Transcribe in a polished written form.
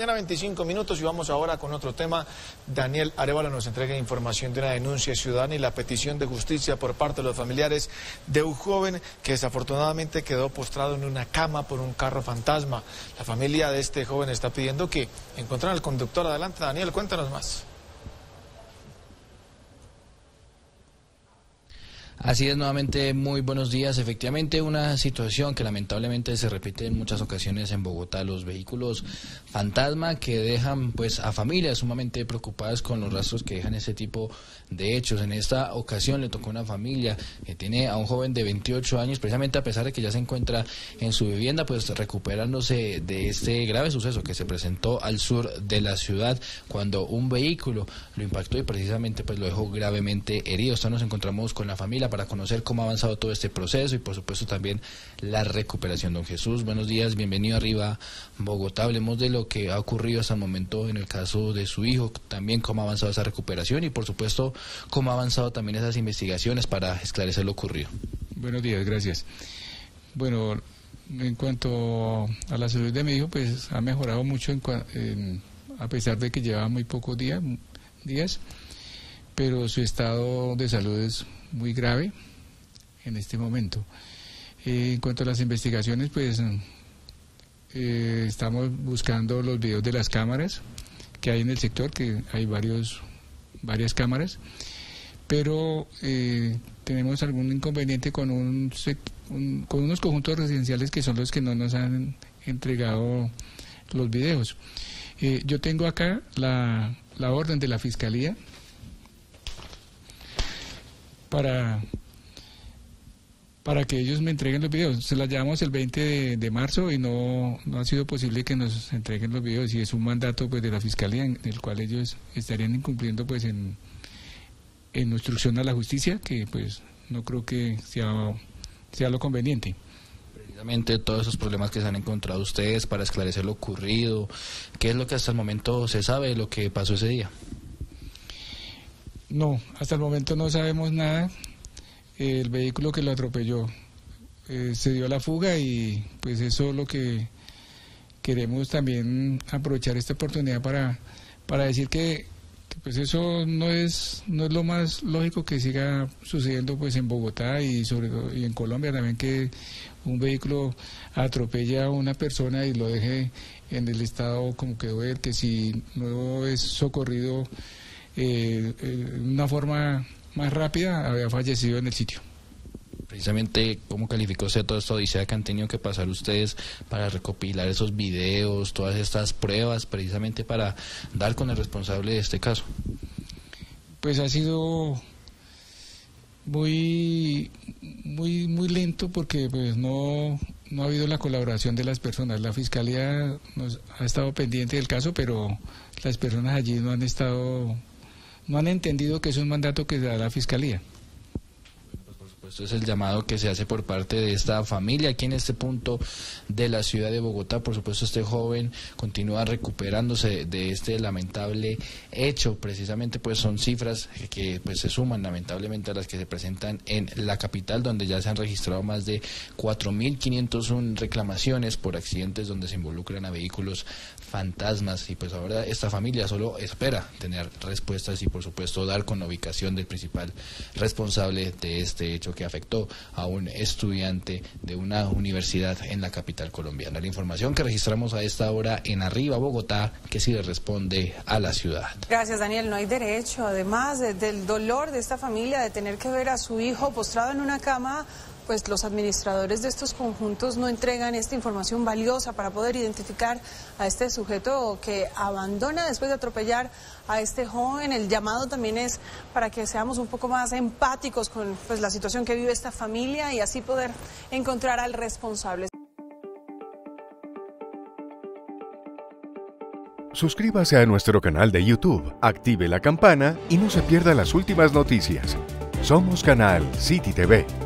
Apenas 25 minutos y vamos ahora con otro tema. Daniel Arevalo nos entrega información de una denuncia ciudadana y la petición de justicia por parte de los familiares de un joven que desafortunadamente quedó postrado en una cama por un carro fantasma. La familia de este joven está pidiendo que encuentren al conductor. Adelante, Daniel, cuéntanos más. Así es, nuevamente muy buenos días. Efectivamente, una situación que lamentablemente se repite en muchas ocasiones en Bogotá, los vehículos fantasma que dejan pues a familias sumamente preocupadas con los rastros que dejan ese tipo de hechos. En esta ocasión le tocó a una familia que tiene a un joven de 28 años, precisamente a pesar de que ya se encuentra en su vivienda, pues recuperándose de este grave suceso que se presentó al sur de la ciudad cuando un vehículo lo impactó y precisamente pues lo dejó gravemente herido. Hasta nos encontramos con la familia para conocer cómo ha avanzado todo este proceso y por supuesto también la recuperación. Don Jesús, buenos días, bienvenido arriba Bogotá. Hablemos de lo que ha ocurrido hasta el momento en el caso de su hijo, también cómo ha avanzado esa recuperación y por supuesto cómo ha avanzado también esas investigaciones para esclarecer lo ocurrido. Buenos días, gracias. Bueno, en cuanto a la salud de mi hijo, pues ha mejorado mucho a pesar de que lleva muy pocos días, pero su estado de salud es muy grave en este momento. En cuanto a las investigaciones, pues estamos buscando los videos de las cámaras que hay en el sector, que hay varias cámaras, pero tenemos algún inconveniente con con unos conjuntos residenciales que son los que no nos han entregado los videos. Yo tengo acá la orden de la Fiscalía para que ellos me entreguen los videos. Se las llevamos el 20 de marzo y no ha sido posible que nos entreguen los videos, y es un mandato pues de la Fiscalía en el cual ellos estarían incumpliendo pues en instrucción a la justicia, que pues no creo que sea lo conveniente. Precisamente todos esos problemas que se han encontrado ustedes para esclarecer lo ocurrido, ¿qué es lo que hasta el momento se sabe de lo que pasó ese día? No, hasta el momento no sabemos nada. El vehículo que lo atropelló se dio a la fuga y pues eso es lo que queremos también aprovechar esta oportunidad para decir que pues eso no es lo más lógico que siga sucediendo pues en Bogotá y sobre todo y en Colombia también, que un vehículo atropella a una persona y lo deje en el estado como quedó él, que si no es socorrido una forma más rápida había fallecido en el sitio. Precisamente, ¿cómo calificó usted toda esta odisea que han tenido que pasar ustedes para recopilar esos videos, todas estas pruebas, precisamente para dar con el responsable de este caso? Pues ha sido muy lento porque pues no ha habido la colaboración de las personas. La Fiscalía ha estado pendiente del caso, pero las personas allí no han entendido que es un mandato que da la Fiscalía. Esto es el llamado que se hace por parte de esta familia aquí en este punto de la ciudad de Bogotá. Por supuesto, este joven continúa recuperándose de este lamentable hecho. Precisamente pues son cifras que pues se suman lamentablemente a las que se presentan en la capital, donde ya se han registrado más de 4.501 reclamaciones por accidentes donde se involucran a vehículos fantasmas, y pues ahora esta familia solo espera tener respuestas y por supuesto dar con la ubicación del principal responsable de este hecho que afectó a un estudiante de una universidad en la capital colombiana. La información que registramos a esta hora en Arriba Bogotá, que sí le responde a la ciudad. Gracias, Daniel. No hay derecho, además del dolor de esta familia de tener que ver a su hijo postrado en una cama, pues los administradores de estos conjuntos no entregan esta información valiosa para poder identificar a este sujeto que abandona después de atropellar a este joven. El llamado también es para que seamos un poco más empáticos con pues la situación que vive esta familia y así poder encontrar al responsable. Suscríbase a nuestro canal de YouTube, active la campana y no se pierda las últimas noticias. Somos Canal City TV.